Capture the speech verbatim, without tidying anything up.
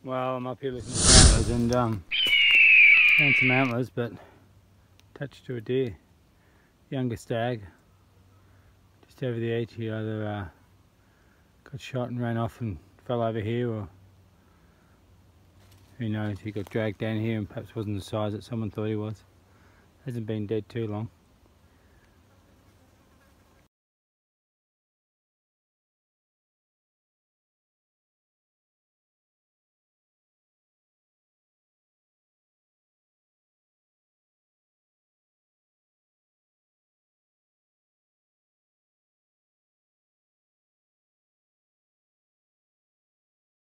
Well, I'm up here looking for antlers and um, found some antlers, but attached to a deer, younger stag, just over the edge here. Either uh, got shot and ran off and fell over here, or who knows, he got dragged down here and perhaps wasn't the size that someone thought he was. Hasn't been dead too long.